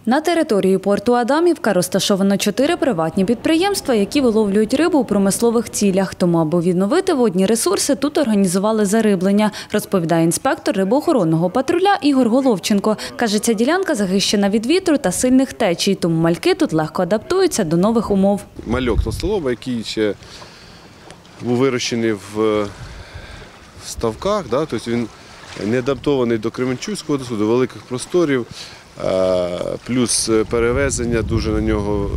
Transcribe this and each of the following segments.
На території порту Адамівка розташовано 4 приватні підприємства, які виловлюють рибу у промислових цілях. Тому, аби відновити водні ресурси, тут організували зариблення, розповідає інспектор рибоохоронного патруля Ігор Головченко. Каже, ця ділянка захищена від вітру та сильних течій, тому мальки тут легко адаптуються до нових умов. Мальок толстолоба, який ще був вирощений в ставках, тобто він не адаптований до Кременчуцького, до великих просторів. Плюс перевезення дуже на нього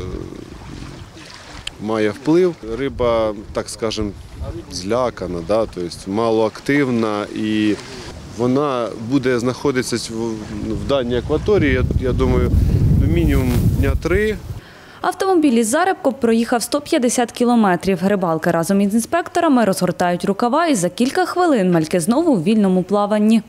має вплив. Риба, так скажемо, злякана, тобто малоактивна, і вона буде знаходитися в даній акваторії, я думаю, мінімум дня 3. Автомобіль із зарибком проїхав 150 кілометрів. Рибалки разом із інспекторами розгортають рукава, і за кілька хвилин мальки знову у вільному плаванні.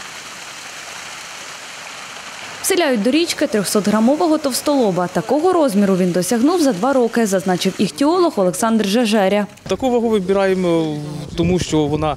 Вселяють до річки 300-грамового товстолоба. Такого розміру він досягнув за 2 роки, зазначив іхтіолог Олександр Жежеря. Таку вагу вибираємо, тому що вона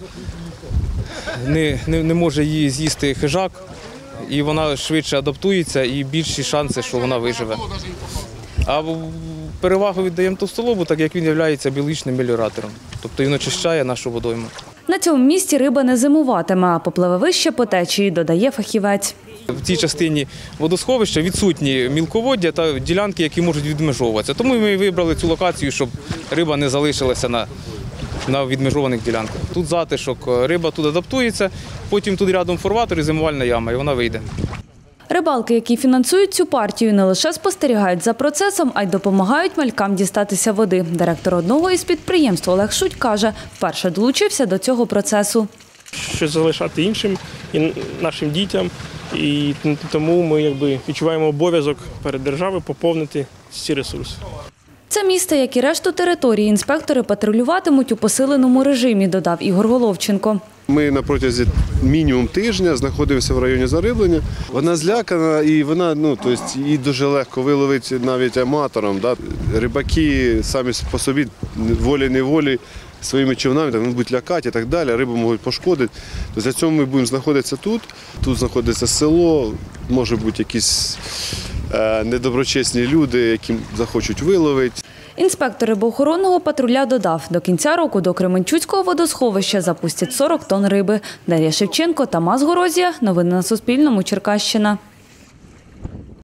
не може її з'їсти хижак, і вона швидше адаптується і більші шанси, що вона виживе. А перевагу віддаємо товстолобу, так як він є біологічним меліоратором. Тобто він очищає нашу водойму. На цьому місці риба не зимуватиме, а попливе вище по течії, додає фахівець. В цій частині водосховища відсутні мілководдя та ділянки, які можуть відмежовуватися. Тому ми вибрали цю локацію, щоб риба не залишилася на відмежованих ділянках. Тут затишок, риба тут адаптується, потім тут рядом форватор і зимувальна яма, і вона вийде. Рибалки, які фінансують цю партію, не лише спостерігають за процесом, а й допомагають малькам дістатися води. Директор одного із підприємств Олег Шуть каже, вперше долучився до цього процесу. Щось залишати іншим і нашим дітям, і тому ми відчуваємо обов'язок перед державою поповнити ці ресурси. Це місце, як і решту території, інспектори патрулюватимуть у посиленому режимі, додав Ігор Головченко. Ми на протязі мінімум тижня знаходимося в районі зариблення. Вона злякана і вона, її дуже легко виловити навіть аматорам. Рибаки самі по собі волі-неволі своїми човнами будуть лякати і так далі, рибу можуть пошкодити. Для цього ми будемо знаходитися тут. Тут знаходиться село, може бути якісь недоброчесні люди, які захочуть виловити. Інспектор рибоохоронного патруля додав, до кінця року до Кременчуцького водосховища запустять 40 тонн риби. Дар'я Шевченко, Тамас Горозія. Новини на Суспільному. Черкащина.